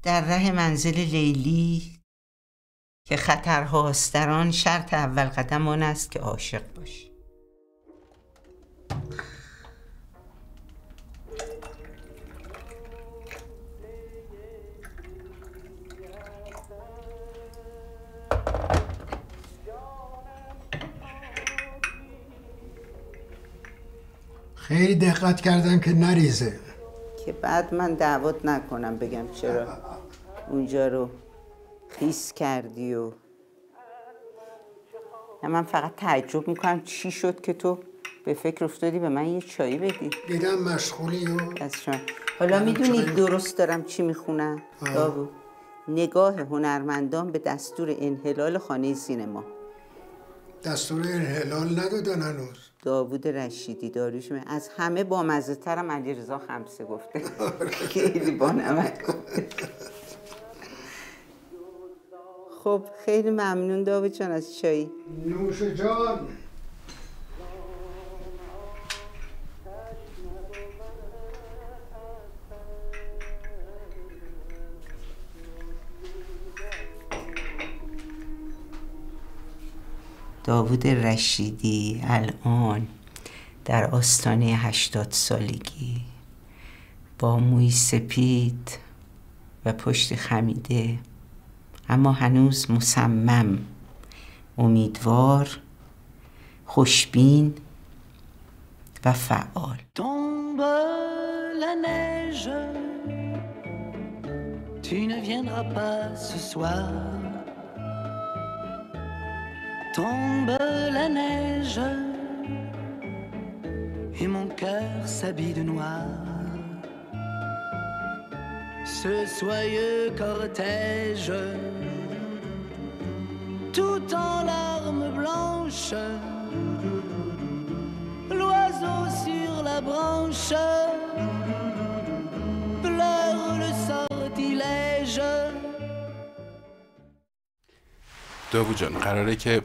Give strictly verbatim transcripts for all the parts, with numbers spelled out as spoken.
در ره منزل لیلی که خطرهاست در آن، شرط اول قدم آن است که عاشق باشی. خیلی دقت کردم که نریزه، که بعد من دعوت نکنم بگم چرا اونجا رو خیس کردی. و من فقط تعجب میکنم چی شد که تو به فکر افتادی به من یه چایی بدی. دیدم مشغولی و از شما. حالا میدونی درست دارم چی میخونم؟ داوود، نگاه هنرمندان به دستور انحلال خانه سینما. دستور انحلال ندادن هنوز. داوود رشیدی داریوش من. از همه با مزه ترم علیرضا خمسه گفته. خیلی با نمک گفته. خب خیلی ممنون داوود جان از چایی. نوش جان. داوود رشیدی الان در آستانه هشتاد سالگی با موی سپید و پشت خمیده، اما هنوز مصمم، امیدوار، خوشبین و فعال. Tombe la neige, tu ne viendras pas ce soir. Tombe la neige et mon cœur s'habille de noir. Ce soyeux cortège, tout en larmes blanches, l'oiseau sur la branche pleure le sortilège. داوود جان، قراره که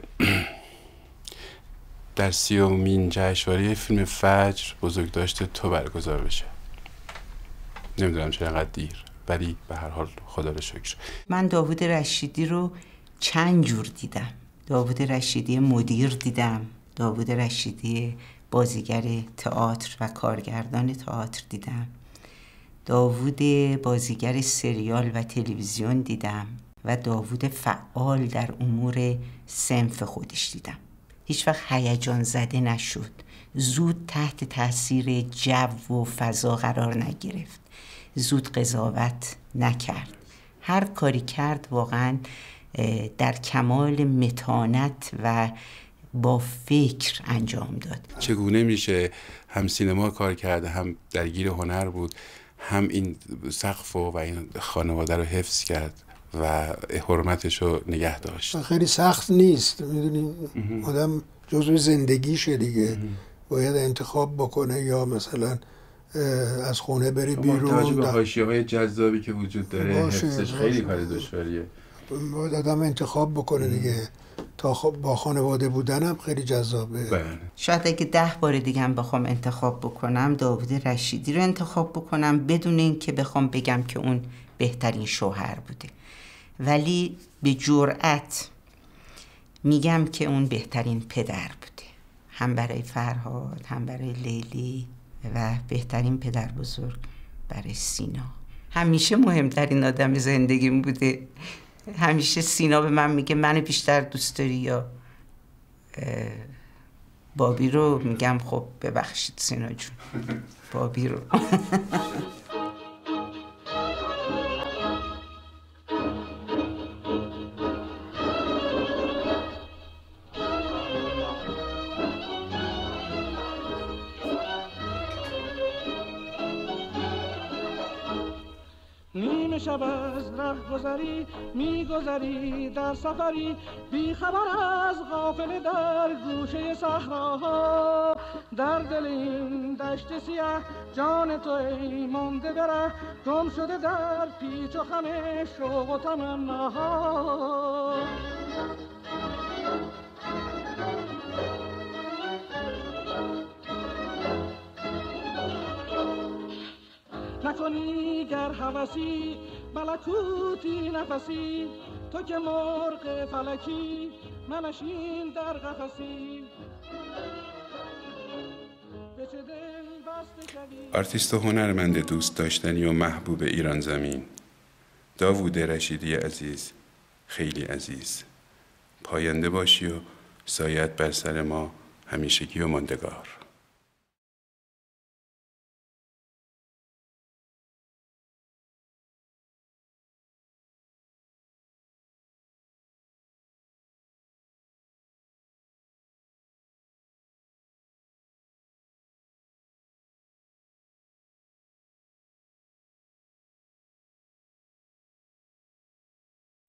در سیومین جشنواره فیلم فجر بزرگداشت تو برگزار بشه. نمیدونم چرا اینقدر دیر، ولی به هر حال خدا رو شکر. من داوود رشیدی رو چند جور دیدم. داوود رشیدی مدیر دیدم، داوود رشیدی بازیگر تئاتر و کارگردان تئاتر دیدم، داوود بازیگر سریال و تلویزیون دیدم و داوود فعال در امور صنف خودش دیدم. هیچ وقت هیجان زده نشد، زود تحت تاثیر جو و فضا قرار نگرفت، زود قضاوت نکرد. هر کاری کرد واقعا در کمال متانت و با فکر انجام داد. چگونه میشه هم سینما کار کرده، هم درگیر هنر بود، هم این سقف و این خانواده رو حفظ کرد و حرمتش رو نگه داشت؟ خیلی سخت نیست، میدونی آدم جزو زندگیشه دیگه. باید انتخاب بکنه یا مثلا از خونه بری بیرون. توجه به حاشیه‌های جذابی که وجود داره حفظش خیلی کار دشواریه. باید آدم انتخاب بکنه دیگه. تا با خانواده بودنم خیلی جذابه. بله. شاید اگه ده بار دیگه هم بخوام انتخاب بکنم داوود رشیدی رو انتخاب بکنم، بدون این که بخوام بگم که اون بهترین شوهر بوده، ولی به جرأت میگم که اون بهترین پدر بوده، هم برای فرهاد، هم برای لیلی و بهترین پدر بزرگ برای سینا. همیشه مهمترین آدم زندگیم بوده. همیشه سینا به من میگه منو بیشتر دوست داری یا بابی رو؟ میگم خب ببخشید سینا جون، بابی رو. نیمه شب از ره گذری میگذری در سفری بی خبر از غافل در گوشه صحراها، در دل این دشت سیاه جان تو ای مانده بره، گم شده در پیچ و خم شوق و تمناها. نکنی گر هوسی ملکوتی نفسی، تو که مرغ فلکی منشین در قفسی. آرتیست و هنرمند دوست داشتنی و محبوب ایران زمین، داوود رشیدی عزیز، خیلی عزیز، پاینده باشی و سایت بر سر ما همیشگی و ماندگار.